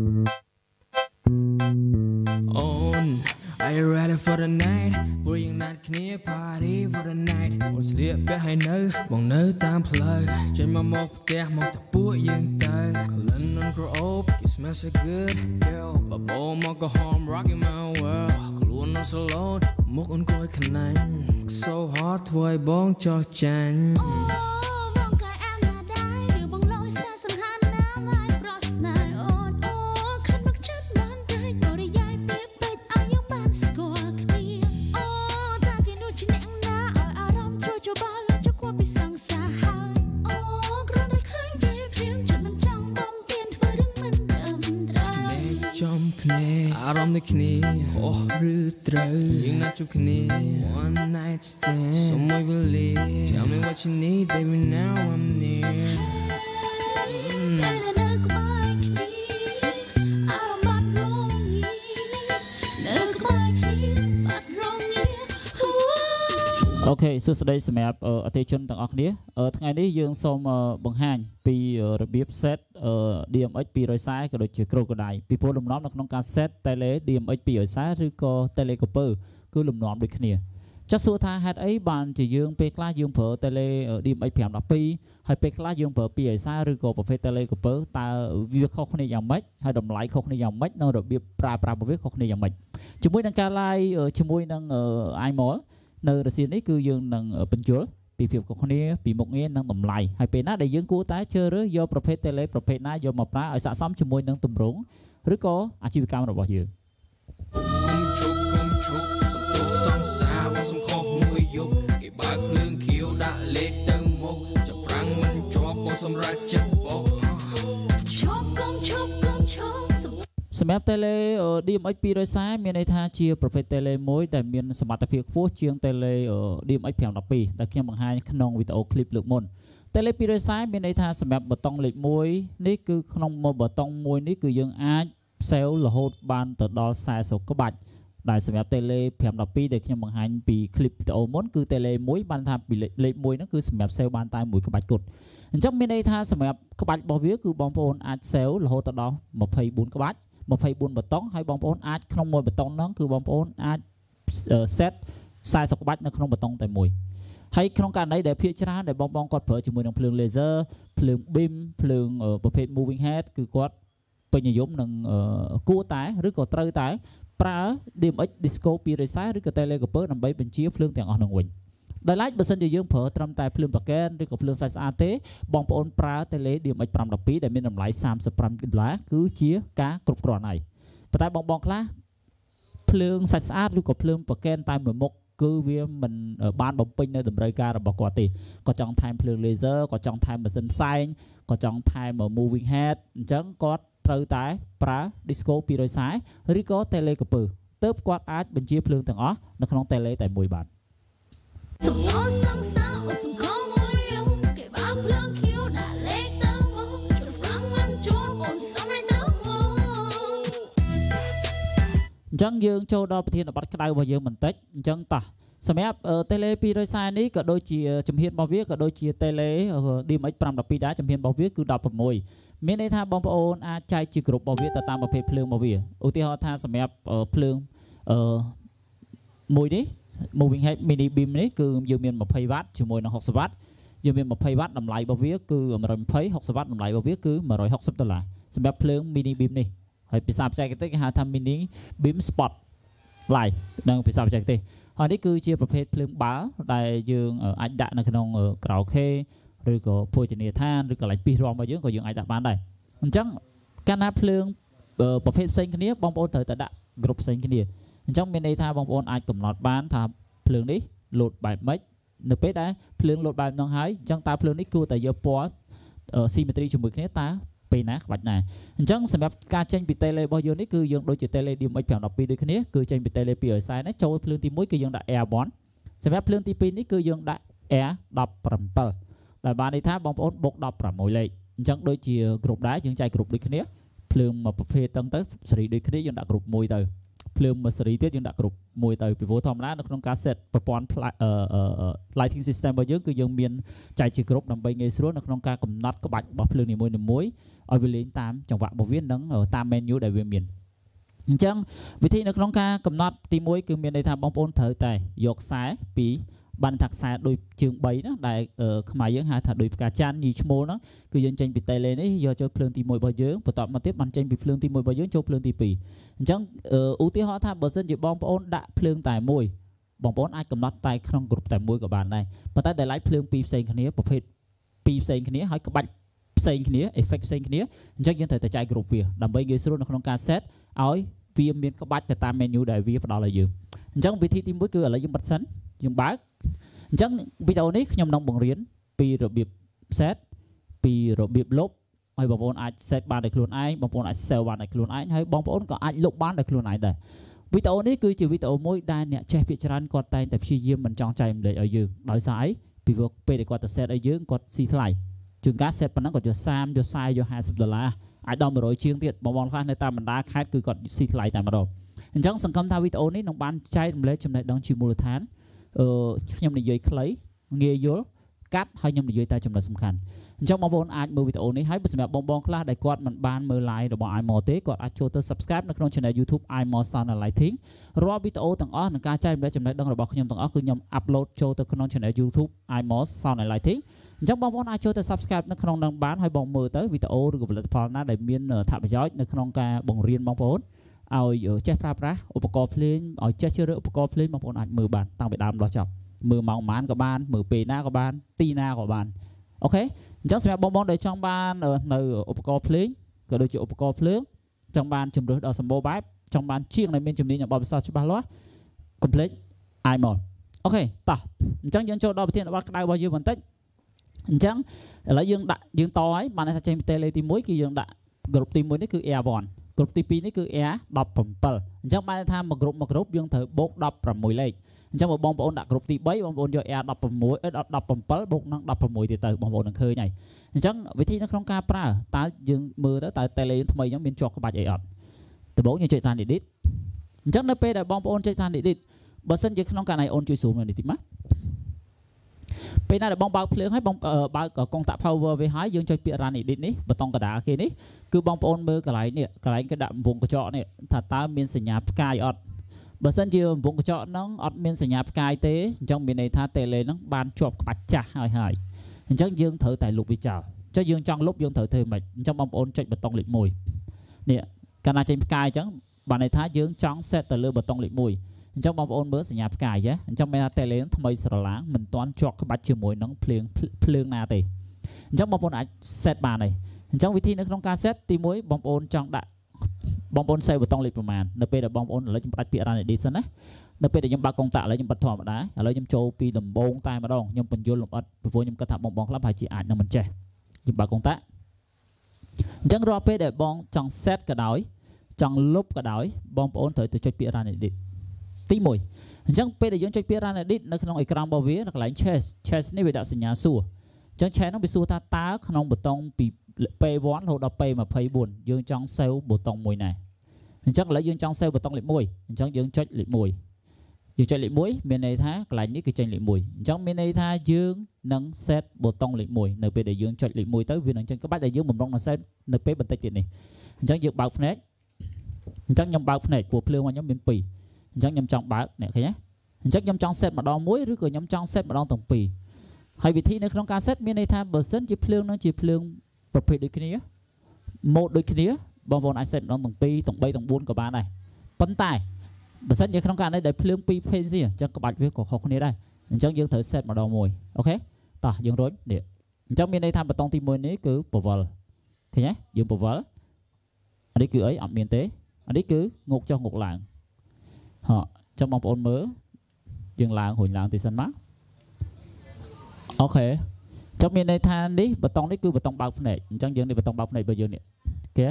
On, are you ready for the night? Bring that clear party for the night. Một sleep bé hay nỡ, vòng nỡ tam plug. Trên mà một tè một tập búa dương tơ. Colin on grow up, you smell so good, girl. Và bộ mà có home rocking my world. Luôn nó slow, một con coi khăn nắng. So hot, thôi bóng cho chanh. Aram the knee, oh, root through. You're not your knee, one night stand. Someone believe. Tell me what you need, baby. Now I'm near. Ok, số đây sẽ map ở thế chân tầng óc này. Ngày nay dương xong bằng hành piរបៀប set DMX 240ក៏ដូចជា crocodile ពីព្រោះលំនាំនៅក្នុងការ set tele DMX 240ឬក៏ telecopper គឺលំនាំដូចគ្នាចាសសួរថាហេតុអីបានជាយើងពេលខ្លះយើងប្រើ tele DMX 512ហើយពេលខ្លះយើងប្រើ240ឬក៏ប្រភេទ telecopper តើវាខុសគ្នាយ៉ាងម៉េចហើយតម្លៃខុសគ្នាយ៉ាងម៉េចនៅរបៀបប្រើប្រាស់របស់វាខុសគ្នាយ៉ាងម៉េចជាមួយនឹងការ live ជាមួយនឹង iMall នៅរសៀលនេះគឺយើងនឹងបញ្យល់ពីភាពខុសគ្នាពីមុខងារនិងតម្លៃហើយពេលណាដែលយើងគួរតែជ្រើសរើសយកប្រភេទ tele ប្រភេទណាយកមកប្រើឲ្យស័ក្តិសមជាមួយនឹងទម្រង់ឬក៏អាជីវកម្មរបស់យើងសម្រាប់ tele DMX 240មានន័យថាជាប្រភេទ tele មួយដែលមានសមត្ថភាពខ្ពស់ជាង tele DMX 512ដែលខ្ញុំបង្ហាញក្នុងវីដេអូ clip លើកមុន tele 240មានន័យថាសម្រាប់ប៊ូតុងលេខ1នេះគឺក្នុងមួយប៊ូតុងមួយនេះគឺយើងអាចសេវរហូតបានទៅដល់40ក្បាច់ដែលសម្រាប់ tele 512ដែលខ្ញុំបង្ហាញពី clip វីដេអូមុនគឺ tele 1បានថាពីលេខ1ហ្នឹងគឺសម្រាប់សេវបានតែមួយក្បាច់គត់អញ្ចឹងមានន័យថាសម្រាប់ក្បាច់របស់វាគឺបងប្អូនអាចសេវរហូតដល់24ក្បាច់24ប៊ូតុងហើយបងប្អូនអាចក្នុងមួយប៊ូតុងហ្នឹងគឺបងប្អូនអាច set 40ក្បាច់នៅក្នុងប៊ូតុងតែមួយហើយក្នុងករណីដែលភាគច្រើនដែលបងប្អូនគាត់ប្រើជាមួយនឹងភ្លើង laser ភ្លើង beam ភ្លើងប្រភេទ moving head គឺគាត់ពេញនិយមនឹងគួរតែឬក៏ត្រូវតែប្រើ DMX Disco 240ឬក៏ telecopper ដើម្បីបញ្ជាភ្លើងទាំងអស់ហ្នឹងវិញដោយឡែកបើសិនជាយើងប្រើត្រឹមតែភ្លើងប៉ាកែនឬក៏ភ្លើងសាច់ស្អាតទេបងប្អូនប្រើ tele DMX 512ដែលមានតម្លៃ$35គឺជាការគ្រប់គ្រាន់ហើយប៉ុន្តែបងខ្លះភ្លើងសាច់ស្អាតឬក៏ភ្លើងប៉ាកែនតែមួយមុខគឺវាមិនបានបំពេញនៅតម្រូវការរបស់គាត់ទេគាត់ចង់ថែមភ្លើង laser គាត់ចង់ថែមម៉ាស៊ីនផ្សែងគាត់ចង់ថែម moving head អញ្ចឹងគាត់ត្រូវតែប្រើ Disco 240ឬក៏ telecopper ទើបគាត់អាចបញ្ជាភ្លើងទាំងអស់នៅក្នុង tele តែមួយបានអញ្ចឹងយើងចូលដល់ប្រធានបទក្តៅរបស់យើងបន្តិចអញ្ចឹងតោះសម្រាប់ tele 240នេះក៏ដូចជាជំហានរបស់វាក៏ដូចជា tele DMX 512ដែរជំហានរបស់វាគឺ16មានន័យថាបងប្អូនអាចចែកជាក្រុមរបស់វាទៅតាមប្រភេទភ្លើងរបស់វាឧទាហរណ៍ថាសម្រាប់ភ្លើងមួយនេះ moving head mini beam នេះគឺយើងមាន20វ៉ាត់ជាមួយនឹង60វ៉ាត់យើងមាន20វ៉ាត់តម្លៃរបស់វាគឺ120 60វ៉ាត់តម្លៃរបស់វាគឺ$160សម្រាប់ភ្លើង mini beam នេះហើយភាសាបច្ចេកទេសគេហៅថា mini beam spot light នឹងភាសាបច្ចេកទេសហើយនេះគឺជាប្រភេទភ្លើងបាល់ដែលយើងអាចដាក់នៅក្នុងក្រៅខេឬក៏ភោជនីយដ្ឋានឬកន្លែងពីររំរបស់យើងក៏យើងអាចដាក់បានដែរអញ្ចឹងកាលណាភ្លើងប្រភេទផ្សេងគ្នាបងប្អូនត្រូវតែដាក់គ្រប់ផ្សេងគ្នាអញ្ចឹងមានន័យថាបងប្អូនអាចកំណត់បានថាភ្លើងនេះលោតបែបម៉េចនៅពេលដែលភ្លើងលោតបែបហ្នឹងហើយអញ្ចឹងតើភ្លើងនេះគួរតែយកពណ៌ symmetry ជាមួយគ្នាតើពេលណាក្បាច់ណាអញ្ចឹងសម្រាប់ការចេញពី tele របស់យើងនេះគឺយើងដូចជា tele DMX 512ដូចគ្នាគឺចេញពី tele 240នេះចូលភ្លើងទី1គឺយើងដាក់ Air 1សម្រាប់ភ្លើងទី2នេះគឺយើងដាក់ Air 17ដែលបានន័យថាបងប្អូនបុក16លេខអញ្ចឹងដូចជាគ្រប់ដែរយើងចែកគ្រប់ដូចគ្នាភ្លើងមួយប្រភេទហ្នឹងទៅសេរីដូចគ្នាយើងដាក់គ្រប់មួយទៅភ្លើងមួយសេរីទៀតយើងដាក់គ្រប់មួយទៅពីព្រោះធម្មតានៅក្នុងការ set ប្រព័ន្ធ lighting system របស់យើងគឺយើងមានចែកជាគ្រប់ដើម្បីងាយស្រួលនៅក្នុងការកំណត់ក្បាច់របស់ភ្លើងនីមួយៗឲ្យវាលេងតាមចង្វាក់របស់វានិងតាម menu ដែលវាមានអញ្ចឹងវិធីនៅក្នុងការកំណត់ទី1គឺមានន័យថាបងប្អូនត្រូវតែយកខ្សែពីបានថាខ្សែដូចជើង3ណាដែលខ្មែរយើងហៅថាដូចផ្កាច័ន្ទញីឈ្មោលហ្នឹងគឺយើងចេញពីតេឡេនេះយកចូលភ្លើងទី1របស់យើងបន្ទាប់មកទៀតបានចេញពីភ្លើងទី1របស់យើងចូលភ្លើងទី2អញ្ចឹងឧទាហរណ៍ថាបើសិនជាបងប្អូនដាក់ភ្លើងតែមួយបងប្អូនអាចកំណត់តែក្នុងក្រុមតែមួយក៏បានដែរប៉ុន្តែដែលឡាយភ្លើងពីរផ្សេងគ្នាប្រភេទពីរផ្សេងគ្នាហើយក្បាច់ផ្សេងគ្នា effect ផ្សេងគ្នាអញ្ចឹងយើងត្រូវតែចែកគ្រប់វាដើម្បីងាយស្រួលនៅក្នុងការ set ឲ្យវាមានក្បាច់ទៅតាម menu ដែលវាផ្ដល់ឲ្យយើងអញ្ចឹងវិធីទី1គឺឥឡូវយើងបិទសិនយើងបើកអញ្ចឹងវីដេអូនេះខ្ញុំនឹងបង្រៀនពីរបៀប set ពីរបៀបលុបហើយបងប្អូនអាច set បានដោយខ្លួនឯងបងប្អូនអាច save បានដោយខ្លួនឯងហើយបងប្អូនក៏អាចលុបបានដោយខ្លួនឯងដែរវីដេអូនេះគឺជាវីដេអូមួយដែលអ្នកចេះភាគច្រើនគាត់តែងតែព្យាយាមមិនចង់ចែកម្លែកឲ្យយើងដោយសារអីពីព្រោះពេលដែលគាត់ទៅ set ឲ្យយើងគាត់ស៊ីថ្លៃជួនកាល set ប៉ុណ្ណឹងគាត់យក30យក40យក$50អាចដល់100ជាងទៀតបងប្អូនខ្លះនៅតាមបណ្ដាខេត្តគឺគាត់ស៊ីថ្លៃតែម្ដងអញ្ចឹងសង្ឃឹមថាវីដេអូនេះនឹងបានចែករំលែកចំណេះដឹងជាមូលដ្ឋានខ្ញុំនិយាយខ្លីងាយយល់កាត់ហើយខ្ញុំនិយាយតែចំណុចសំខាន់អញ្ចឹងបងប្អូនអាចមើលវីដេអូនេះហើយសម្រាប់បងខ្លះដែលគាត់មិនបានមើល live របស់ iMore ទេគាត់អាចចូលទៅ subscribe នៅក្នុង channel YouTube iMore Sound and Lighting រាល់វីដេអូទាំងអស់និងការចែករំលែកចំណេះដឹងរបស់ខ្ញុំទាំងអស់គឺខ្ញុំ upload ចូលទៅក្នុង channel YouTube iMore Sound and Lighting អញ្ចឹងបងប្អូនអាចចូលទៅ subscribe នៅក្នុងនឹងបានហើយបងមើលទៅវីដេអូឬក៏ផលិតផលណាដែលមានអត្ថប្រយោជន៍នៅក្នុងការបង្រៀនបងប្អូនឲ្យចេះប្រើប្រាស់ឧបករណ៍ភ្លេងឲ្យចេះជ្រើសរើសឧបករណ៍ភ្លេងបងប្អូនអាចមើលបានតាំងពីដើមដល់ចប់មើលម៉ោងប៉ុន្មានក៏បានមើលពេលណាក៏បានទីណាក៏បានអូខេអញ្ចឹងសម្រាប់បងប្អូនដែលចង់បាននៅឧបករណ៍ភ្លេងក៏ដូចជាឧបករណ៍ភ្លើងចង់បានជំរឿសដ៏សម្បូរបែបចង់បានជាងដែលមានជំនាញបទពិសោធន៍ច្បាស់លាស់ complete iMore អូខេតោះអញ្ចឹងយើងចូលដល់ប្រធានបទក្តៅរបស់យើងបន្តិចអញ្ចឹងឥឡូវយើងតហើយបានថាចេញពី tele ទី1គឺយើងដាក់ group ទី1នេះគឺ air 1 group ទី2នេះគឺ air 17អញ្ចឹងបានថាមួយ group យើងត្រូវបូក16លេខអញ្ចឹងបើបងប្អូនដាក់ group ទី3បងប្អូនយក air 17បូកនឹង16ទៀតទៅបងប្អូននឹងឃើញហើយអញ្ចឹងវិធីនៅក្នុងការប្រើតើយើងមើលទៅតើ tele ថ្មីអញ្ចឹងមានជាប់ក្បាច់អីអត់ដំបូងយើងចុចតាម edit អញ្ចឹងនៅពេលដែលបងប្អូនចុចតាម edit បើសិនជាក្នុងករណីអូនជួយ zoom នេះតិចមកពេលណាដែលបងបើកភ្លើងហើយបងបើកកុងតាក់ power វាហើយយើងចុចពាក្យ run edit នេះប៊ូតុងកណ្ដាលគេនេះគឺបងប្អូនមើលកន្លែងនេះកន្លែងគេដាក់បំពង់កញ្ចក់នេះថាតើមានសញ្ញាផ្កាយអត់បើសិនជាបំពង់កញ្ចក់ហ្នឹងអត់មានសញ្ញាផ្កាយទេអញ្ចឹងមានន័យថា tele ហ្នឹងបានជាប់ក្បាច់ចាស់ហើយអញ្ចឹងយើងត្រូវតែលុបវាចោលចុះយើងចង់លុបយើងត្រូវធ្វើម៉េចអញ្ចឹងបងប្អូនចុចប៊ូតុងលេខ1នេះកាលណាចេញផ្កាយអញ្ចឹងបានន័យថាយើងចង់ set ទៅលើប៊ូតុងលេខ1អញ្ចឹងបងប្អូនមើលសញ្ញាផ្កាយអញ្ចឹងមានថា tele ថ្មីស្រឡាងមិនទាន់ជាប់ក្បាច់ជាមួយនឹងភ្លើងណាទេអញ្ចឹងបងប្អូនអាច set បានហើយអញ្ចឹងវិធីនៅក្នុងការ set ទី1បងប្អូនចង់ដាក់បងប្អូន save ប៊ូតុងលេខប្រមាណនៅពេលដែលបងប្អូនឥឡូវខ្ញុំផ្ដាច់ពាក្យ run edit សិនណានៅពេលដែលខ្ញុំបើកកុងតាក់ឥឡូវខ្ញុំបិទធម្មតាឥឡូវខ្ញុំចូលពីដំបូងតែម្ដងខ្ញុំបញ្យល់លម្អិតពីព្រោះខ្ញុំគិតថាបងខ្លះប្រហែលជាអាចនឹងមិនចេះខ្ញុំបើកកុងតាក់អញ្ចឹងរាល់ពេលដែលបងចង់ set ក៏ដោយចង់លុបក៏ដោយបងប្អូនត្រូវទៅចុចពាក្យ run edit ទី1អញ្ចឹងពេលដែលយើងចុចពាក្យ run edit នៅក្នុងអេក្រង់របស់វានៅកន្លែង chest នេះវាដាក់សញ្ញាសួរអញ្ចឹង chest ហ្នឹងវាសួរថាតើក្នុងប៊ូតុងពី P1 រហូតដល់ P24 យើងចង់ save ប៊ូតុងមួយណាអញ្ចឹងឥឡូវយើងចង់ save ប៊ូតុងលេខ1អញ្ចឹងយើងចុចលេខ1យើងចុចលេខ1មានន័យថាកន្លែងនេះគឺចេញលេខ1អញ្ចឹងមានន័យថាយើងនឹង set ប៊ូតុងលេខ1នៅពេលដែលយើងចុចលេខ1ទៅវានឹងចេញក្បាច់ដែលយើងបំរុងនឹង set នៅពេលបន្តិចទៀតនេះអញ្ចឹងយើងបើកភ្នែកអញ្ចឹងខ្ញុំបើកភ្នែកព្រោះភ្លើងរបស់ខ្ញុំមាន2អញ្ចឹងខ្ញុំចង់បើកអ្នកឃើញទេអញ្ចឹងខ្ញុំចង់ set ម្ដងមួយឬក៏ខ្ញុំចង់ set ម្ដងទាំងពីរហើយវិធីនៅក្នុងការ set មានន័យថាបើសិនជាភ្លើងនឹងជាភ្លើងប្រភេទដូចគ្នា mode ដូចគ្នាបងប្អូនអាច set ម្ដងទាំង2ទាំង3ទាំង4ក៏បានដែរប៉ុន្តែបើសិនជាក្នុងករណីដែលភ្លើង2 phase អញ្ចឹងក្បាច់វាក៏ខុសគ្នាដែរអញ្ចឹងយើងត្រូវ set ម្ដងមួយអូខេតោះយើងរុញនេះអញ្ចឹងមានន័យថាប៊ូតុងទី1នេះគឺពវល់ឃើញទេយើងពវល់អានេះគឺអីអត់មានទេអានេះគឺងោកចុះងោកឡើងហ៎ចាំបងប្អូនមើលយើងឡើងរុញឡើងទីសិនមកអូខេចាំមានន័យថានេះប៊ូតុងនេះគឺប៊ូតុងបើកភ្នែកអញ្ចឹងយើងនេះប៊ូតុងបើកភ្នែករបស់យើងនេះអូខេ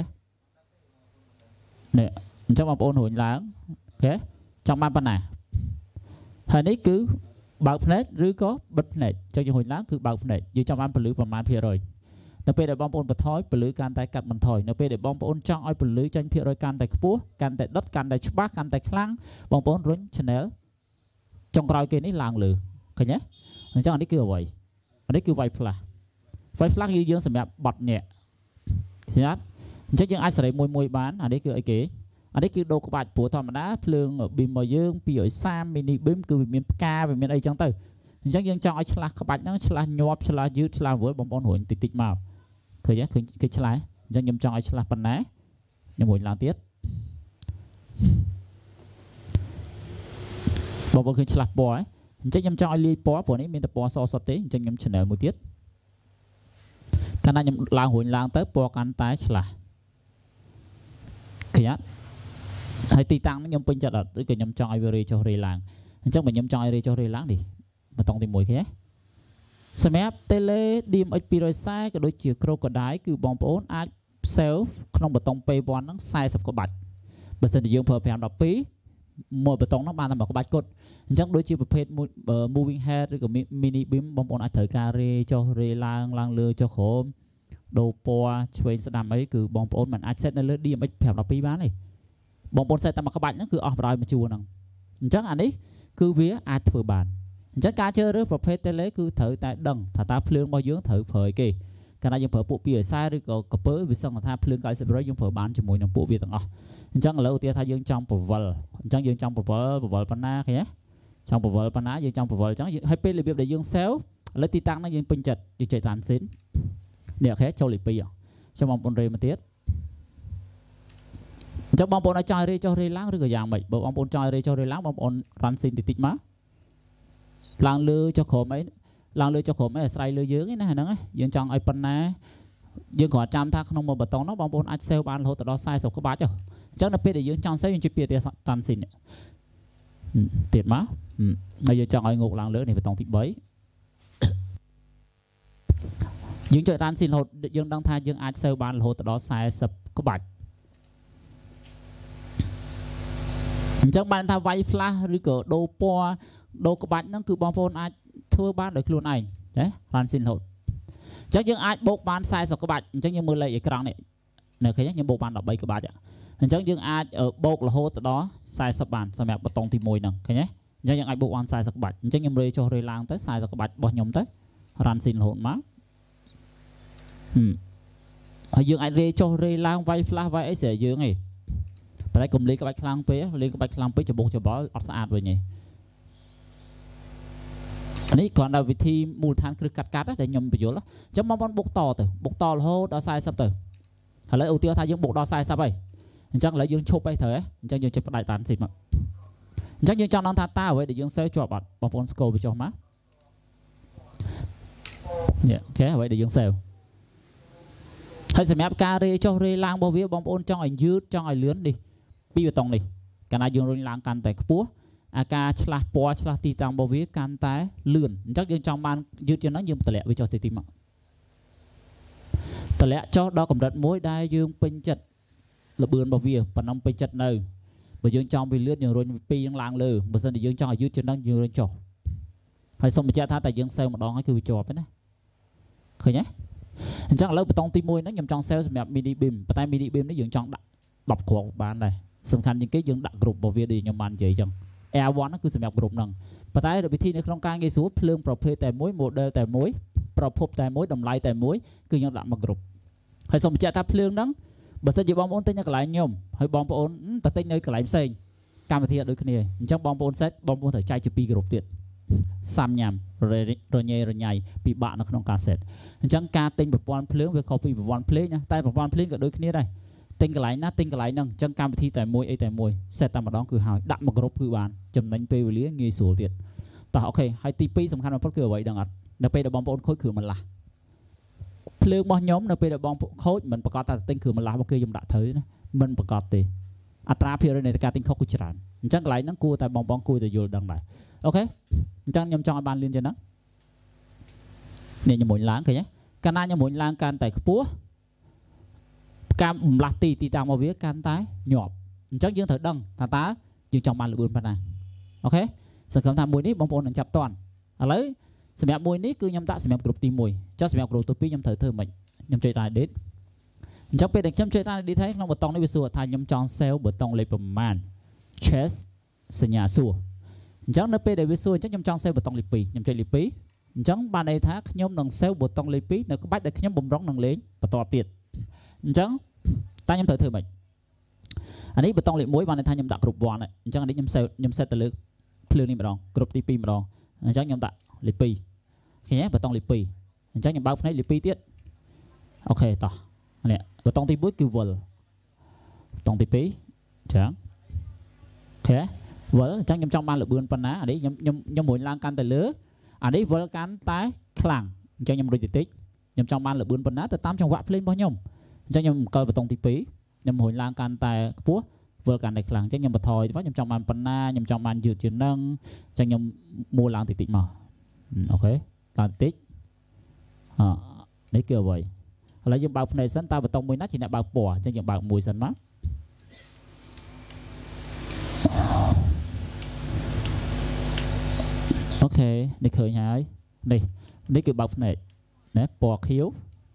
នេះអញ្ចឹងបងប្អូនរុញឡើងអូខេចង់បានប៉ុណ្ណាហើយនេះគឺបើកភ្នែកឬក៏បិទភ្នែកអញ្ចឹងយើងរុញឡើងគឺបើកភ្នែកយើងចង់បានពលឺប្រមាណភាគរយនៅពេលដែលបងប្អូនបន្ថយពលឺកាន់តែកាត់បន្ថយនៅពេលដែលបងប្អូនចង់ឲ្យពលឺចេញភាគរយកាន់តែខ្ពស់កាន់តែដុតកាន់តែច្បាស់កាន់តែខ្លាំងបងប្អូនរុញ channel ចុងក្រោយគេនេះឡើងលើឃើញទេអញ្ចឹងនេះគឺអ្វីនេះគឺ white flash white flash យើងសម្រាប់បត់ញាក់ឃើញអត់អញ្ចឹងយើងអាចសេរីមួយបានអានេះគឺអីគេអានេះគឺដូរក្បាច់ព្រោះធម្មតាភ្លើង beam របស់យើង230 mini beam គឺវាមានផ្កាវាមានអីចឹងទៅអញ្ចឹងយើងចង់ឲ្យឆ្លាស់ក្បាច់ហ្នឹងឆ្លាស់ញាប់ឆ្លាស់យឺតឆ្លាស់វល់បងប្អូនរួញតិចមកឃើញទេឃើញឆ្លាស់អញ្ចឹងខ្ញុំចង់ឲ្យឆ្លាស់ប៉ុណ្ណាខ្ញុំរួញឡើងទៀតបងប្អូនឃើញឆ្លាស់ពណ៌អញ្ចឹងខ្ញុំចង់ឲ្យលាយពណ៌ព្រោះនេះមានតែពណ៌សសុទ្ធទេអញ្ចឹងខ្ញុំ channel មួយទៀតកាលណាខ្ញុំឡើងរួញឡើងទៅពណ៌កាន់តែឆ្លាស់ឃើញអត់ហើយទីតាំងខ្ញុំពេញចិត្តអត់ឬក៏ខ្ញុំចង់ឲ្យវារេចុះរេឡើងអញ្ចឹងបើខ្ញុំចង់ឲ្យរេចុះរេឡើងនេះបតង់ទី1ឃើញទេសម្រាប់ tele DMX 240ក៏ដូចជា crocodile គឺបងប្អូនអាច save ក្នុងបតង់ P1 ហ្នឹង40ក្បាច់បើសិនជាយើងប្រើ512មួយបតង់ហ្នឹងបានតែមួយក្បាច់គត់អញ្ចឹងដូចជាប្រភេទ moving head ឬក៏ mini beam បងប្អូនអាចត្រូវការរេចុះរេឡើងលើចុះក្រោមដូរពណ៌ឆ្វេងស្ដាំអីគឺបងប្អូនមិនអាច set នៅលើ DMX 512បានទេបងប្អូន set តែមួយក្បាច់ហ្នឹងគឺអស់ប្រយោជន៍មួយជួរហ្នឹងអញ្ចឹងអានេះគឺវាអាចធ្វើបានអញ្ចឹងការជ្រើសរើសប្រភេទ tele គឺត្រូវតែដឹងថាតើភ្លើងរបស់យើងត្រូវប្រើអីគេកាលណាយើងប្រើពួក240ឬក៏កពើវាសឹងថាភ្លើង90%យើងប្រើបានជាមួយនឹងពួកវាទាំងអស់អញ្ចឹងឥឡូវឧទាហរណ៍ថាយើងចង់ពវល់អញ្ចឹងយើងចង់ពវល់ប៉ុណ្ណាឃើញទេចង់ពវល់ប៉ុណ្ណាយើងចង់ពវល់អញ្ចឹងហើយពេលរបៀបដែលយើង save ឥឡូវទីតាំងហ្នឹងយើងពេញចិត្តយើងចុច transit នេះអូខេចូលលេខ2ចាំបងប្អូនរេមកទៀតអញ្ចឹងបងប្អូនឲ្យចង់រេចុះរេឡើងឬក៏យ៉ាងម៉េចបើបងប្អូនចង់រេចុះរេឡើងបងប្អូន transit តិចមកឡើងលើចុះក្រោមអីឡើងលើចុះក្រោមអីអាស្រ័យលើយើងឯណាហ្នឹងយើងចង់ឲ្យប៉ុណ្ណាយើងគ្រាន់ចាំថាក្នុងមួយបតង់នោះបងប្អូនអាច save បានរហូតដល់40ក្បាច់អញ្ចឹងនៅពេលដែលយើងចង់ save យើងជួយពាក្យ transit ទៀតមកហើយយើងចង់ឲ្យងោកឡើងលើនេះបតង់ទី3យើងចុច transit រហូតយើងដឹងថាយើងអាច save បានរហូតដល់40ក្បាច់អញ្ចឹងបានថា white flash ឬក៏ដូរពណ៌ដូរក្បាច់ហ្នឹងគឺបងប្អូនអាចធ្វើបានដោយខ្លួនឯងណា transit រហូតអញ្ចឹងយើងអាចបូកបាន40ក្បាច់អញ្ចឹងយើងមើលលេខអេក្រង់នេះនៅឃើញខ្ញុំបូកបាន13ក្បាច់អញ្ចឹងយើងអាចបូករហូតដល់40បានសម្រាប់បតង់ទី1ហ្នឹងឃើញទេអញ្ចឹងយើងអាចបូកបាន40ក្បាច់អញ្ចឹងខ្ញុំរេចុះរេឡើងទៅ40ក្បាច់របស់ខ្ញុំទៅ transit រហូតមកហើយយើងអាចរេចុះរេឡើងវាយ flash វាយអីស្រាប់យើងឯងប៉ុន្តែកុំលេងក្បាច់ខ្លាំងពេកលេងក្បាច់ខ្លាំងពេកច្បងច្បល់អត់ស្អាតវិញឯងនេះគ្រាន់តែវិធីមូលដ្ឋានគ្រឹះកាត់ដែលខ្ញុំបញ្យល់អញ្ចឹងបងប្អូនបុកតរហូតដល់40ទៅឥឡូវឧទាហរណ៍ថាយើងបុកដល់40ហើយអញ្ចឹងឥឡូវយើងឈប់អីត្រូវហ៎អញ្ចឹងយើងចុចផ្ដាច់ transit មកអញ្ចឹងយើងចង់ដឹងថាតើអ្វីដែលយើង save ជាប់អត់បងប្អូនស្គាល់វាចុះមកនេះអូខេអ្វីដែលយើង save ហើយសម្រាប់ការរេចុះរេឡើងរបស់វាបងប្អូនចង់ឲ្យយឺតចង់ឲ្យលឿននេះពីបតង់នេះកាលណាយើងរុញឡើងកាន់តែខ្ពស់អាការឆ្លាស់ពណ៌ឆ្លាស់ទីតាំងរបស់វាកាន់តែលឿនអញ្ចឹងយើងចង់បានយឺតជាងហ្នឹងយើងតម្លាក់វាចុះតិចមកតម្លាក់ចុះដល់កម្រិតមួយដែលយើងពេញចិត្តល្បឿនរបស់វាប៉ុណ្ណឹងពេញចិត្តនៅបើយើងចង់វាលឿនយើងរុញពីនឹងឡើងលើបើមិនយើងចង់ឲ្យយឺតជាងហ្នឹងយើងរុញចុះហើយសូមបញ្ជាក់ថាតែយើងសេវម្ដងហើយគឺវាជាប់ទេណាឃើញទេអញ្ចឹងឥឡូវបតង់ទី1ហ្នឹងខ្ញុំចង់សេវសម្រាប់ mini beam ប៉ុន្តែ mini beam នេះយើងចង់ដាក់10គ្រាប់បានដែរសំខាន់ជាងគេយើងដាក់គ្រប់របស់វាដូចខ្ញុំបាននិយាយអញ្ចឹង Air1 ហ្នឹងគឺសម្រាប់គ្រប់ហ្នឹងប៉ុន្តែវិធីនៅក្នុងការងាយស្រួលភ្លើងប្រភេទតែមួយ model តែមួយប្រភពតែមួយតម្លៃតែមួយគឺខ្ញុំដាក់មកគ្រប់ហើយសូមបញ្ជាក់ថាភ្លើងហ្នឹងបើសិនជាបងប្អូនទិញនៅកន្លែងខ្ញុំហើយបងប្អូនទៅទិញនៅកន្លែងផ្សេងកម្មវិធីអត់ដូចគ្នាអញ្ចឹងបងប្អូនសេតបងប្អូនត្រូវចែកជា2គ្រប់ទៀតសាំញ៉ាំរញ៉េរញ៉ៃពិបាកនៅក្នុងការសេតអញ្ចឹងការទិញប្រព័ន្ធភ្លើងវាខុសពីប្រព័ន្ធភ្លេងណាតែប្រព័ន្ធភ្លេងក៏ដូចគ្នាដែរទិញកន្លែងណាទិញកន្លែងហ្នឹងអញ្ចឹងកម្មវិធីតែមួយអីតែមួយសេតតែម្ដងគឺហើយដាក់មកគ្រប់គឺបានចំណេញពេលវេលាងាយស្រួលទៀតតោះអូខេហើយទី2សំខាន់បំផុតគឺអ្វីដឹងអត់នៅពេលដែលបងប្អូនខូចគ្រឿងបន្លាស់ភ្លើងរបស់ខ្ញុំនៅពេលដែលបងខូចមិនប្រកាសថាទិញគ្រឿងបន្លាស់របស់គេខ្ញុំដាក់ត្រូវណាមិនប្រកាសទេអត្រាភាគរយនៃការទិញខុសគឺច្រើនអញ្ចឹងកន្លែងហ្នឹងគួរតែបងប្អូនគួរតែយល់ដឹងដែរអូខេអញ្ចឹងខ្ញុំចង់ឲ្យបានលឿនជាងហ្នឹងនេះខ្ញុំមុញឡើងឃើញទេកាលណាខ្ញុំមុញឡើងកាន់តែខ្ពស់ការបំលាស់ទីតាំងរបស់វាកាន់តែញាប់អញ្ចឹងយើងត្រូវដឹងថាតើយើងចង់បានល្បឿនប៉ុណ្ណាអូខេសង្ឃឹមថាមួយនេះបងប្អូននឹងចាប់តាន់ឥឡូវសម្រាប់មួយនេះគឺខ្ញុំដាក់សម្រាប់ក្រុមទី1ចុះសម្រាប់ក្រុមទី2ខ្ញុំត្រូវធ្វើម៉េច nhầm chơi ta edit trongពេលដែលខ្ញុំជួយតានេះក្នុងប៊ូតុងនេះវាសួរថាខ្ញុំចង់ save ប៊ូតុងលេខប្រមាណ chess សញ្ញាសួរអញ្ចឹងនៅពេលដែលវាសួរអញ្ចឹងខ្ញុំចង់ save ប៊ូតុងលេខ2ខ្ញុំចុចលេខ2អញ្ចឹងបានន័យថាខ្ញុំនឹង save ប៊ូតុងលេខ2នៅក្បាច់ដែលខ្ញុំបំរុងនឹងលេងបន្តទៀតអញ្ចឹងតែខ្ញុំត្រូវធ្វើម៉េចអានេះប៊ូតុងលេខ1បានន័យថាខ្ញុំដាក់គ្រប់1អញ្ចឹងអានេះខ្ញុំ set ទៅលើភ្លើងនេះម្ដងគ្រប់ទី2ម្ដងអញ្ចឹងខ្ញុំដាក់លេខ2ឃើញទេប៊ូតុងលេខ2អញ្ចឹងខ្ញុំបើកភ្នែកលេខ2ទៀតអូខេតោះនេះប៊ូតុងទី1គឺ wall ប៊ូតុងទី2ចឹងអូខេ wall អញ្ចឹងខ្ញុំចង់បានលឿនប៉ុណ្ណាអានេះខ្ញុំរុញឡើងកាន់ទៅលើអានេះ wall កាន់តែខ្លាំងអញ្ចឹងខ្ញុំរុញតិចខ្ញុំចង់បានលឿនប៉ុណ្ណាទៅតាមចង្វាក់ភ្លេងរបស់ខ្ញុំអញ្ចឹងខ្ញុំអង្គុយប៊ូតុងទី2ខ្ញុំរុញឡើងកាន់តែខ្ពស់ wall កាន់តែខ្លាំងអញ្ចឹងខ្ញុំបន្ថយទៅខ្ញុំចង់បានប៉ុណ្ណាខ្ញុំចង់បានយឺតជាងហ្នឹងអញ្ចឹងខ្ញុំមួលឡើងតិចមកអូខេឡើងតិចនេះគឺអ្វីឥឡូវយើងបើកភ្នែកសិនតើប៊ូតុងមួយណាជាអ្នកបើកពណ៌អញ្ចឹងយើងបើកមួយសិនមកអូខេនេះឃើញហើយនេះគឺបើកភ្នែកណាពណ៌ខៀវ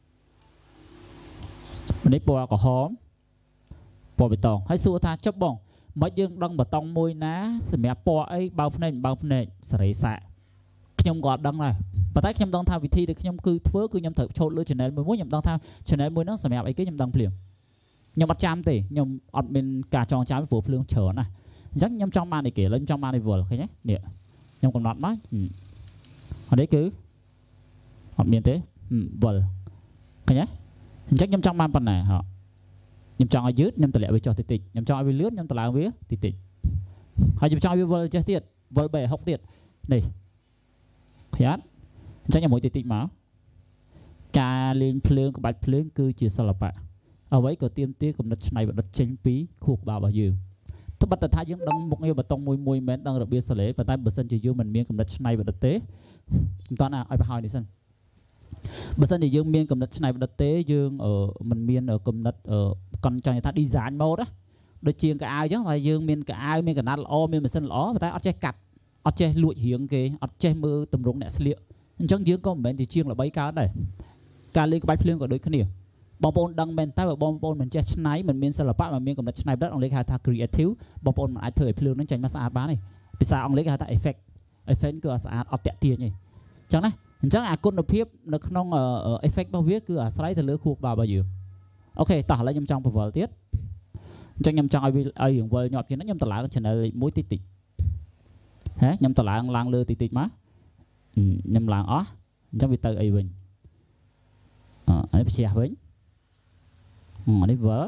នេះពណ៌ក្រហមពណ៌បេតុងហើយសួរថាចុះបងមិនយើងដឹងប៊ូតុងមួយណាសម្រាប់ពណ៌អីបើកភ្នែកសេរីសាក់ខ្ញុំក៏អត់ដឹងដែរប៉ុន្តែខ្ញុំដឹងថាវិធីដែលខ្ញុំគឺធ្វើគឺខ្ញុំត្រូវឆូតលើ channel មួយខ្ញុំដឹងថា channel មួយហ្នឹងសម្រាប់អីគេខ្ញុំដឹងភ្លាមខ្ញុំអត់ចាំទេខ្ញុំអត់មានការចងចាំព្រោះភ្លើងច្រើនណាអញ្ចឹងខ្ញុំចង់បានអីគេឥឡូវខ្ញុំចង់បាន level ឃើញទេនេះខ្ញុំកំណត់មកអានេះគឺអត់មានទេ level ឃើញទេអញ្ចឹងខ្ញុំចង់បានប៉ុណ្ណាខ្ញុំចង់ឲ្យយឺតខ្ញុំតម្លាក់វាចុះតិចខ្ញុំចង់ឲ្យវាលឿនខ្ញុំតម្លើងវាតិចហើយខ្ញុំចង់ឲ្យវាវិលចេះទៀតវិលបែ60ទៀតនេះឃើញអត់អញ្ចឹងខ្ញុំមួយតិចមកការលេងភ្លើងក្បាច់ភ្លើងគឺជាសិល្បៈអ្វីក៏ទាមទារគំនិតច្នៃប្រឌិតចេញពីខួរក្បាលរបស់យើងត្បិតតែថាយើងដឹងមុខងារប៊ូតុងមួយមែនដឹងរបៀបសលេប៉ុន្តែបើសិនជាយើងមិនមានគំនិតច្នៃប្រឌិតទេមិនតន់ឲ្យប្រហោយនេះសិនបើសិនជាយើងមានគំនិតច្នៃប្រឌិតទេយើងមិនមានគំនិតកញ្ចង់ថា design mode ដូចជាកៅអៅអញ្ចឹងហើយយើងមានកៅអៅមានកណាត់ល្អមានម៉ាស៊ីនល្អប៉ុន្តែអត់ចេះកាត់អត់ចេះលួចរៀងគេអត់ចេះមើលទម្រង់អ្នកស្លៀកអញ្ចឹងយើងក៏មិនមែនជាជាងល្បីកើតដែរការលេងក្បាច់ភ្លើងក៏ដូចគ្នាបងប្អូនដឹងមែនតែបើបងប្អូនមិនចេះច្នៃមិនមានសិល្បៈមិនមានគំនិតច្នៃប្រឌិតអង់គ្លេសហៅថា creative បងប្អូនមិនអាចធ្វើឲ្យភ្លើងនឹងចេញមកស្អាតបានទេភាសាអង់គ្លេសគេហៅថា effect គឺស្អាតអត់តាក់ទាញទេអញ្ចឹងណាអញ្ចឹងអាគុណភាពនៅក្នុង effect របស់វាគឺអាស្រ័យទៅលើខួរក្បាលរបស់យើងអូខេតោះឥឡូវខ្ញុំចង់បង្វិលទៀតអញ្ចឹងខ្ញុំចង់ឲ្យរៀងវិលញាប់ជាងនេះខ្ញុំតម្លើង channel លេខ1តិចហ៎ខ្ញុំតម្លើងឡើងលើតិចមកខ្ញុំឡើងអស់អញ្ចឹងវាទៅអីវិញអានេះផ្ទះវិញអានេះវិល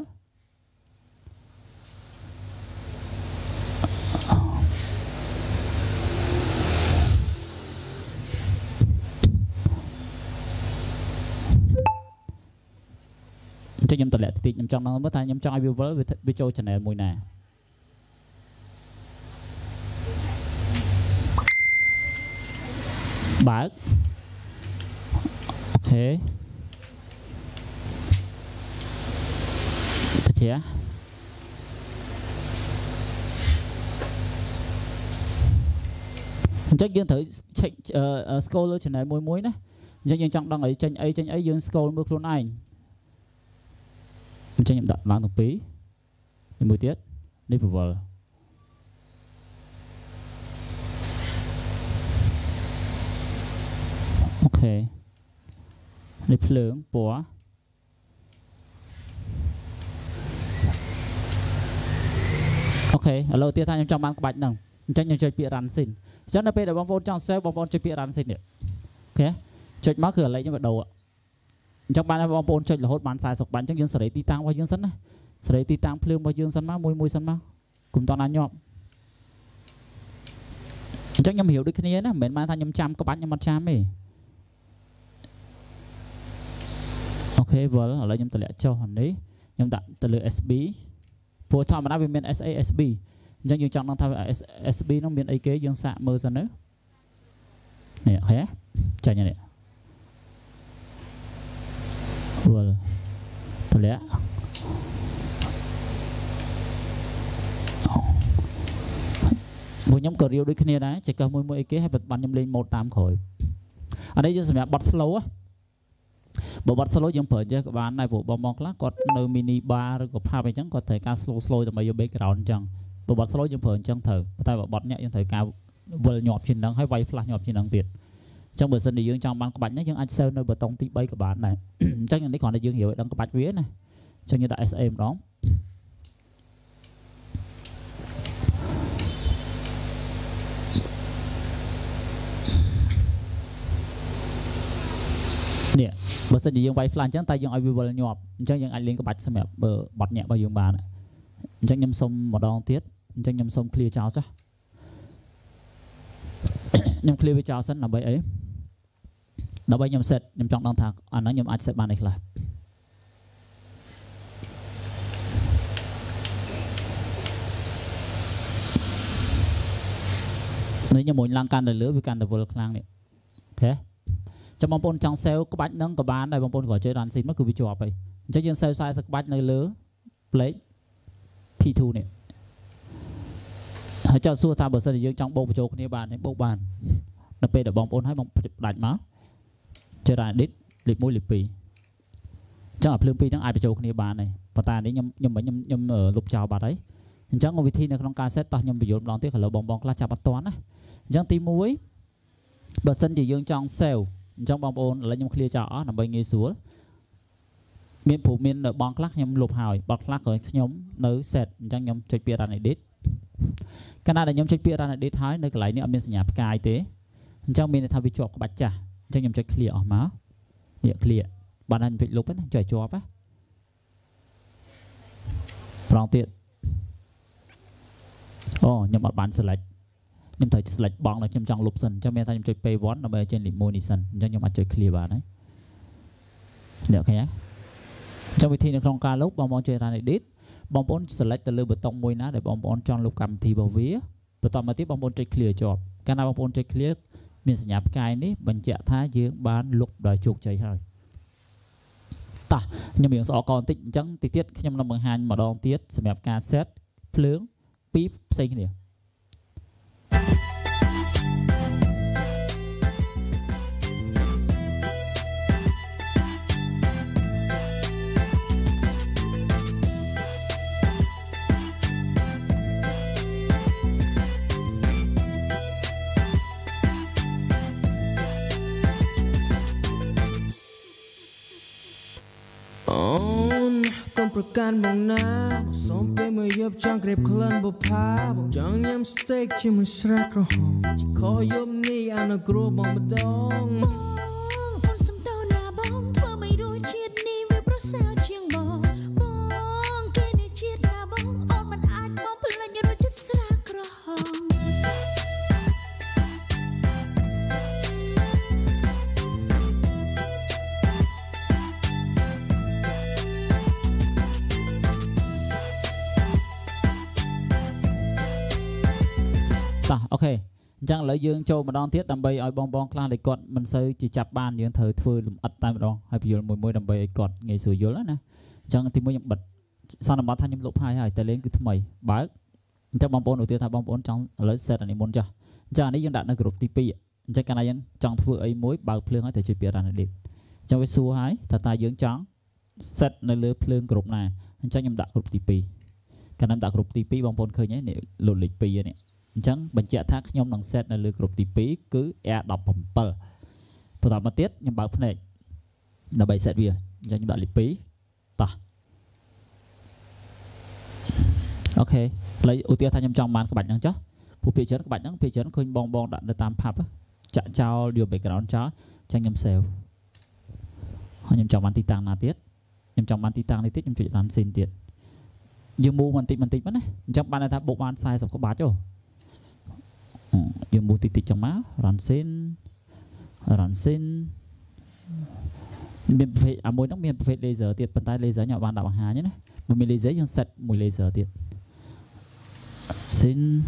អញ្ចឹងខ្ញុំតម្លាក់តិចខ្ញុំចង់ដឹងមើលថាខ្ញុំចង់ឲ្យវាវិលវាចូល channel មួយណាបើកអូខេបញ្ជាអញ្ចឹងយើងត្រូវ check scroll លើ channel មួយណាអញ្ចឹងយើងចង់ដឹងឲ្យចេញអីយើង scroll មើលខ្លួនឯងអញ្ចឹងខ្ញុំដាក់ឡើងទាំងពីរនេះមួយទៀតនេះពវល់អូខេនេះភ្លើងពណ៌អូខេឥឡូវទៀតថាខ្ញុំចង់បានក្បាច់ហ្នឹងអញ្ចឹងខ្ញុំចុចពាក្យ run scene អញ្ចឹងនៅពេលដែលបងប្អូនចង់ save បងប្អូនចុចពាក្យ run scene នេះអូខេចុចមកគឺអាលេខខ្ញុំបដូរអញ្ចឹងបានបងប្អូនចុចរហូតបាន40បានអញ្ចឹងយើងសេរីទីតាំងរបស់យើងសិនណាសេរីទីតាំងភ្លើងរបស់យើងសិនមកមួយសិនមកកុំតណាញាប់អញ្ចឹងខ្ញុំរាវដូចគ្នាណាមិនមែនបានថាខ្ញុំចាំក្បាច់ខ្ញុំអត់ចាំទេអូខេវល់ឥឡូវខ្ញុំតម្លាក់ចុះនេះខ្ញុំដាក់ទៅលើ SB ព្រោះធម្មតាវាមាន SA SB អញ្ចឹងយើងចង់ដឹងថា SB នោះមានអីគេយើងសាកមើលសិនណានេះអូខេចាញ់នេះវល់តម្លាក់ពួកខ្ញុំក៏រាវដូចគ្នាដែរចេះកោះមួយអីគេហើយបានខ្ញុំលេងម៉ូដតាមក្រោយអានេះយើងសម្រាប់បត់ slow bộ bật slow dương phở chứ các bạn này bộ bom khác có nơi mini bar rồi có pha về chẳng có thể ca slow từ mấy vô background chẳng bộ bật slow dương phở chẳng thử tay bộ bật nhẹ dương thời cao vừa nhọp trên nắng hay vay flash nhọp trên nắng tiền trong bữa sân thì dương trong ban các bạn nhé dương anh sale nơi bờ tông tí bay các bạn này chắc những cái còn là dương hiểu đang có bạch vía này cho như đại SM đó nè bữa sân thì dương vay flash chẳng tay dương ai vừa nhọp chắc những anh lên cái bạch xem mẹ bờ bật nhẹ bao dương bà này chắc nhâm sông một đòn tiết chắc nhâm sông clear cháo chứ nhâm clear với cháo sân là bấy ấy đó bây nhâm set nhâm trong đang thạc anh nói nhâm anh set bàn này là nếu như muốn làm can để lứa với can để vừa lang này ok cho bông bồn trong sale có bánh nâng có bán đây bông bồn gọi chơi đàn xin mất cứ bị chọp vậy chắc dương sale sai sắc bánh nơi lứa lấy P2 này hãy cho xua ta bờ sân thì dương trong bông chỗ này bàn này bông bàn đặc biệt là bông bồn hay bông đánh máu chơi đàn đít lịp mũi lịp pì chắc là phim pi chẳng ai bị chỗ này bàn này và ta đấy nhâm ở lục chào bà đấy chẳng có vị thi này không ca set ta nhâm bị dồn đón tiếc là bông bông là chào bắt toán á chẳng tí muối bờ sân thì dương trong sale trong bông bồn là nhâm clear chào nằm bên nghe xuống miền phủ miền ở bong lắc nhâm lục hào bong lắc rồi nhóm nới set chẳng nhâm chơi bia ra này đít cái này là nhâm chơi bia ra này đít thái nơi cái lại nữa miền nhà cài thế trong miền này thao bị chọc bạch trả chẳng nhâm chơi clear ở máu địa clear bạn anh bị lục ấy chơi chọc á lòng tiện nhâm ở bàn select nhâm thời select bong là nhâm trong lục sân trong miền ta nhâm chơi pay vốn nằm ở trên link monison chẳng nhâm chơi clear bạn đấy được không nhé trong vị thi này không ca lúc bong bóng chơi ra này đít bong bóng select từ lưỡi bờ tông môi ná để bong bóng trong lúc cầm thì vào vía bờ tông mà tiếp bong bóng chơi clear chọp cái nào bong bóng chơi clear mình sẽ nhập cái này mình chạy thái dương bán lục đời chuột chơi thôi ta nhưng miệng sọ còn tịnh trắng tí tiết nhưng năm 12 mà đo tiết sẽ nhập cassette phướng píp xinh nè ประกันบางนาสมเป็นมือยบจังเก็บคลันบุพาจังยำสเต็กชิมสระกระหองจะขอยบนี่อันกลัวบางบดองคนสมโตนาบองเพื่อไม่รู้เชียดนี่ไม่เพราะสาวเชียงบองบองแค่ในเชียดนาบองอ่อนมันอาจมองเพลินอย่ารู้จักสระกระหอง ok chẳng lấy dương châu mà đón tiết đầm bay ở bong bong clan để cọt mình sẽ chỉ chập bàn dương thời thưa lùm ắt tay mà đón hay bây giờ mùi đầm bay cọt ngày sửa dối lắm nè chẳng thì mới nhận bật sao nằm bắt thanh nhâm lục hai tay lên cứ thứ mày bái trong bong bong đầu tiên thay bong bong trong lấy xe này môn cho chẳng đấy dương đặt ở group TP chẳng cái này dân trong thưa ấy mối bao phượng ấy thể chụp bìa ra này đi trong cái xu hái thật ta dương trắng set nơi lưới phượng group này chẳng nhâm đặt group TP cái năm đặt group TP bong bong khơi nhé để lột lịch pi này chẳng bệnh chạy thác nhóm năng set là lừa group TP cứ e đọc bấm bờ bắt đầu mà tiết nhưng bảo này là bài set bìa cho những bạn lịch phí ta ok lấy ưu tiên thay nhầm trong màn các bạn nhắn chứ phụ phía trước các bạn nhắn phía trước khơi bong bong đạn để tam pap chạy trao điều về cái đó chó tranh nhầm sale họ nhầm trong màn titan là tiết nhầm trong màn titan này tiết nhầm chuyện làm xin tiết dương mu mình tịt mất này trong ban này ta bộ ban sai xong có bá chứ dương mu tịt trong má rắn xin miền phê môi nó miền phê laser tiệt bàn tay laser nhỏ ban đạo bằng hà nhé này một miền laser dương sạch mùi laser tiệt xin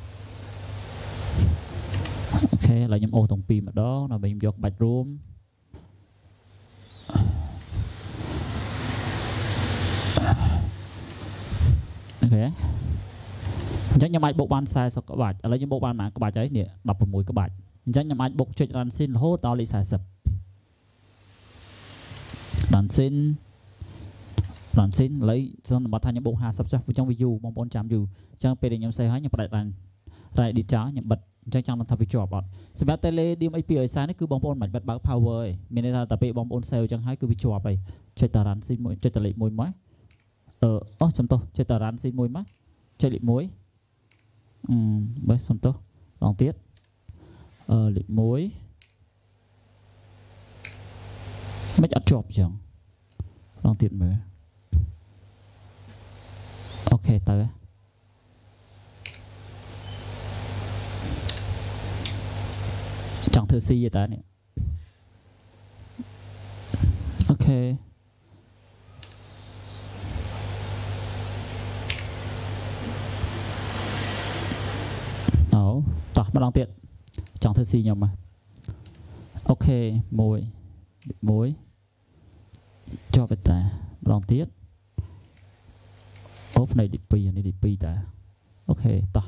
ok là nhầm ô tổng pin mà đó là mình dọc bạch room ok chắc nhầm ai bộ ban sai sao các bạn lấy những bộ ban mà các bạn ấy nè đọc vào mũi các bạn chắc nhầm ai bộ chuyện làm xin hô to lại sai sập Dancing Dancing lấy xong bắt thay những bộ 50 chắc trong video mong muốn chạm dù chẳng về để nhóm xe hái nhập đại đàn lại đi trả nhập bật chẳng chẳng là thập bị chọp bọt xem bé tele đi mấy pi ở sáng cứ bóng bóng mạnh bật bão power ấy mình là tập bị bóng bóng sale chẳng hái cứ bị chọp vậy chơi tà rán xin mũi chơi tà lị mũi máy chấm to chơi tà rán xin mũi máy chơi lị mũi với xong to lòng tiết lị mũi mấy ăn chọp chẳng lòng tiết mới ok tới chẳng thử si vậy ta nè ok đó tỏ bắt đầu tiện chẳng thử si nhầm mà ok mối cho về ta lòng tiết ốp này đi pi ta ok tỏ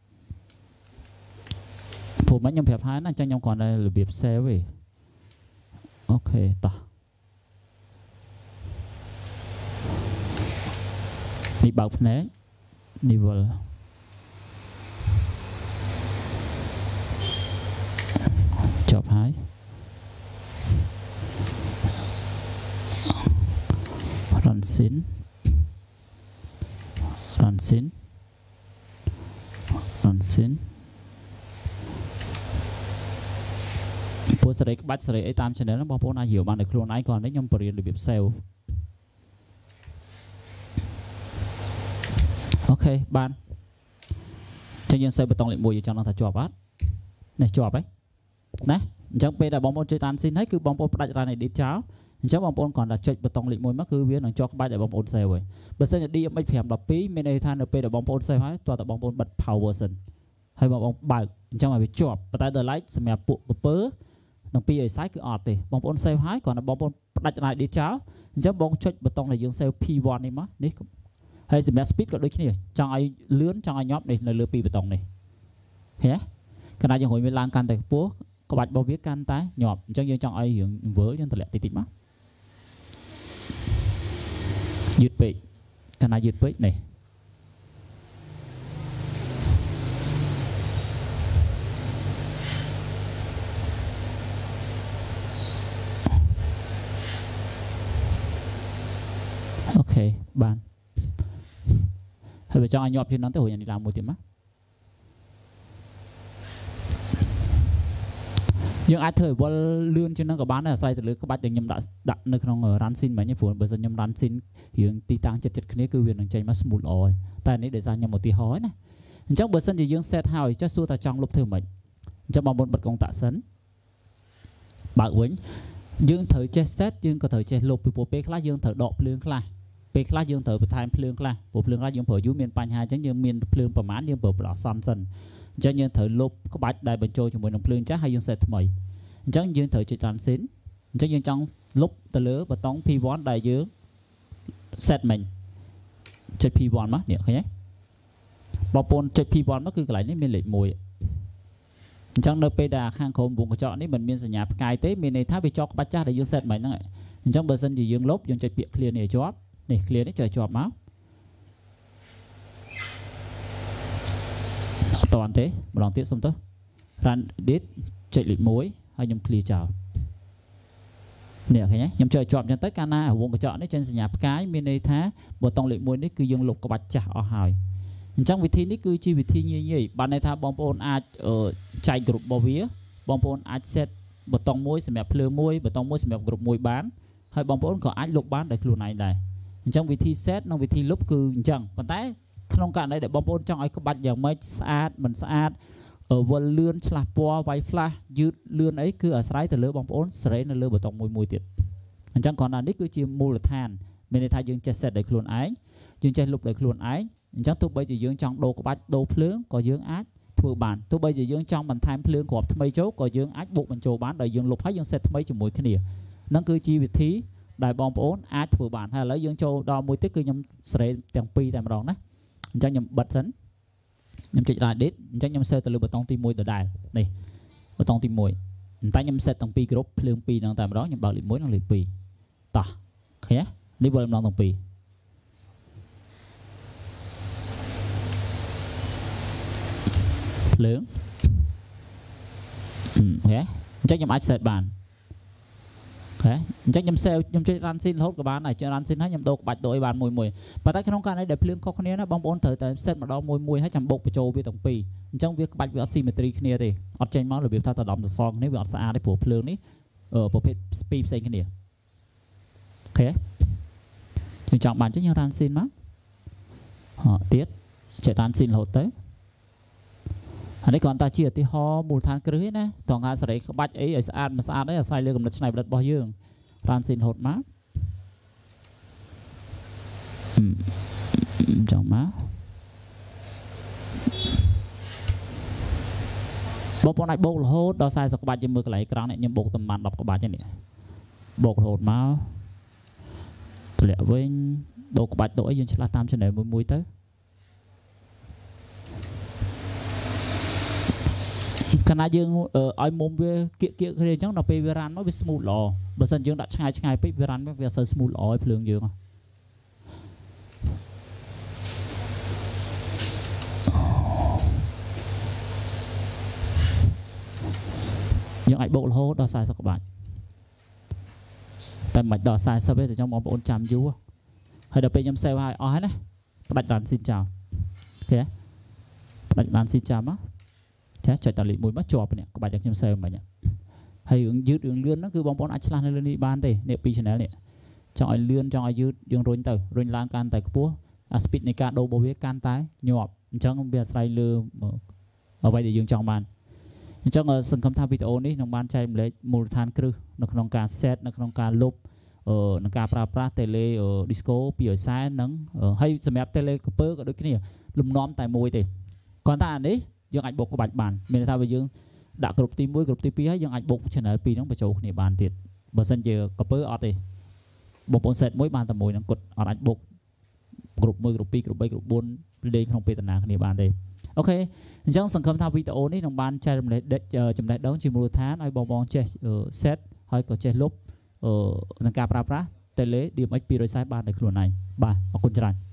phụ mấy nhóm phép hái nó cho nhóm còn đây là biệp xe về ok tỏ đi bảo nế đi vào chọp hái rắn xín bố sẽ các bác sẽ ấy tam cho nên nó bố na hiểu bạn được luôn ai còn đấy nhom bền được biệp sale ok bạn cho nhân sale bê tông lại mùi cho nó thật chọp á này chọp ấy nè chẳng bây giờ bóng bóng chơi tan xin hết cứ bóng bóng đặt ra này đi cháo chẳng bóng bóng còn là chơi bê tông lại mùi mắc cứ biết nó cho các bác để bóng bóng sale rồi bây giờ đi mấy phèm đập pí bên đây than được bây giờ bóng bóng sale hết toàn là bóng bóng bật power version hay bóng bóng bạc trong mà bị chọp và tại the light xem mẹ phụ của pớ nông pi ở sai cứ ọt thì bóng bóng sale hái còn là bóng bóng đặt lại đi cháo chắc bóng chơi bê tông này dương sale P1 này má đấy hay xem mẹ speed có đôi khi này trong ai lướn trong ai nhóp này là lừa pi bê tông này thế cái này chẳng hồi mình lang can tại búa có bạch bao viết can tái nhọp trong dương trong ai hiện vỡ cho thật lẹ tịt má dứt bị cái này dứt bị này ok bạn hơi cho anh nhọp trên nó tới hồi nhà đi làm một tiếng mắt nhưng ai thời qua lươn trên nó có bán là sai từ lưới các bác được nhầm đặt nơi trong ở ran xin mà như phụ bởi giờ nhầm ran xin hiện ti tăng chật chật cái cứ viên đằng chạy mà smooth rồi tại này để ra nhầm một tí hói này trong bờ sân thì dương set house chắc xua ta trong lúc thử mình trong bằng một bật công tạ sấn bảo quýnh dương thử che set dương có thử che lục bộ pe khá dương thử đọp lương khá pe khá dương thử time lương khá bộ lương khá dương phở dú miền pan hai chẳng dương miền lươngประมาณdương phở đỏ son sân chẳng dương thử lục có bạch đại bần trôi cho mình đồng lương chắc hay dương set mày chẳng dương thử chơi tràn xín chẳng dương trong lúc từ lứa và tống P1 đại dương set mình chơi P1 má nè thấy nhé bảo pôn chơi P1 nó cứ lại đến miền lệ mùi chẳng nơi pe đà khang khom vùng của chọn đấy mình miền snhà nhà cài tế miền này tháp bị cho bạch cha để dương set mình nữa trong bờ sân thì dương lốp dương chơi bịa clear này chóp này clear đấy chơi chóp máu toàn thế một lần tiếp xong tới ran đít chạy lịch mối hay nhầm clear chào nè thấy nhé nhầm chơi chọn cho tất cả na ở vùng của chọn đấy trên nhà cái miền này thá bộ tông lịch mối đấy cứ dương lục của bạch cha ở hài trong vị thi này cứ chi vị thi như vậy bạn này thá bom pôn ai ở chạy group bao vía bom pôn ai set bộ tông mối xem đẹp lừa mối bộ tông mối xem đẹp group mối bán hay bom pôn có ai lục bán để luôn này này trong vị thi set trong vị thi lúc cứ chẳng còn tái không cả đây để bom pôn trong ai có bạch dạng mấy sát mình sát ở vườn lươn là po vay flash dứt lươn ấy cứ ở sải từ lưỡi bom pôn sải là lưỡi bộ tông mối mối tiệt chẳng còn là đấy cứ chỉ mua là than mình thay dương chơi set để luôn ái dương chơi lục để luôn ái chắc tôi bây giờ dương trong đồ của bạch đồ phướng có dương ác thừa bản tôi bây giờ dương trong mình tham phướng của mấy chốt có dương ác buộc mình trồ bán đời dương lục hết dương set mấy chục mũi cái nè nó cứ chi việc thí đại bom ốn ác thừa bản hay lấy dương châu đo mũi tích cứ nhầm sợi tiền pi tại mà đòn đấy cho nhầm bật sấn nhầm chạy lại đít cho nhầm sơ từ lưỡi bờ tông tim mũi từ đài này bờ tông tim mũi ta nhầm set tông pi group phướng pi đang tại mà đó nhầm bảo lì mũi đang lì pi ta ឃើញនេះវិលម្ដងទាំងពីរភ្លើងអូខេអញ្ចឹងខ្ញុំអាច set បានអូខេអញ្ចឹងខ្ញុំ save ខ្ញុំចុច run scene រហូតក៏បានដែរចុច run scene ហើយខ្ញុំដូរក្បាច់ដូរឲ្យបានមួយប៉ុន្តែក្នុងករណីដែលភ្លើងខុសគ្នាណាបងប្អូនត្រូវតែ set ម្ដងមួយហើយចាំបូកបញ្ចូលវាទាំងពីរអញ្ចឹងវាក្បាច់វាអត់ symmetry គ្នាទេអត់ចេញមករបៀបថាតដំសងគ្នាវាអត់ស្អាតទេព្រោះភ្លើងនេះប្រភេទពីរផ្សេងគ្នាអូខេខ្ញុំចង់បានអញ្ចឹងខ្ញុំ run scene មកទៀតចុច run scene រហូតទៅអានេះគ្រាន់តែជាឧទាហរណ៍មូលដ្ឋានគ្រឹះទេណាត្រង់ថាសេរីក្បាច់អីឲ្យស្អាតមិនស្អាតទេអាស្រ័យលើកំណត់ច្នៃប្រឌិតរបស់យើង run scene រហូតមកចង់មកបងប្អូនអាចបូករហូតដល់40ក្បាច់យើងមើលកន្លែងក្រង់នេះខ្ញុំបូកតំបាន10ក្បាច់ហ្នឹងនេះបូករហូតមកទម្លាក់វិញដូរក្បាច់ដូរអីយើងឆ្លាស់តាម channel មួយទៅខណៈយើងឲ្យមុំវាគៀកគ្នាអញ្ចឹងដល់ពេលវា run មកវា smooth ល្អបើមិនយើងដាក់ឆ្ងាយពេកវា run មកវាអត់សូវ smooth ល្អឲ្យភ្លើងយើងយើងអាចបូករហូតដល់40ក្បាច់តែមិនដល់40ទេតែចង់បងប្អូនចាំយូរហើយដល់ពេលខ្ញុំ save ឲ្យអស់ហើយណាផ្ដាច់ run scene ចោលអូខេផ្ដាច់ run scene ចាំមកចាចុចដល់លេខ1មកជាប់នេះក្បាច់ដែលខ្ញុំ save មិញហើយរឿងយឺតរឿងលឿនហ្នឹងគឺបងប្អូនអាចឆ្លាស់នៅលើនេះបានទេនេះពី channel នេះចង់ឲ្យលឿនចង់ឲ្យយឺតយើងរុញទៅរុញឡើងកាន់តែខ្ពស់អា speed នៃការដូររបស់វាកាន់តែញាប់អញ្ចឹងវាអាស្រ័យលើអ្វីដែលយើងចង់បានអញ្ចឹងសង្ឃឹមថាវីដេអូនេះនឹងបានចែករំលែកមូលដ្ឋានគ្រឹះនៅក្នុងការ set នៅក្នុងការលុបនឹងការប្រើប្រាស់ tele disco 240និងហើយសម្រាប់ tele កពើក៏ដូចគ្នាលំនាំតែមួយទេគ្រាន់តែអានេះយើងអាចបូកក្បាច់បានមានន័យថាបើយើងដាក់គ្រប់ទី1គ្រប់ទី2ហើយយើងអាចបូក channel 2ហ្នឹងបញ្ចូលគ្នាបានទៀតបើមិនជាកពើអត់ទេបងប្អូន set មួយបានតែមួយហ្នឹងគាត់អត់អាចបូកគ្រប់1គ្រប់2គ្រប់3គ្រប់4លេងក្នុងពេលតាណាគ្នាបានទេអូខេអញ្ចឹងសង្ឃឹមថាវីដេអូនេះនឹងបានចែករំលែកចំណេះដឹងជាមូលដ្ឋានឲ្យបងប្អូនចេះ set ហើយក៏ចេះលុបនឹងការប្រើប្រាស់ tele DMX 240បានដោយខ្លួនឯងបាទអរគុណច្រើន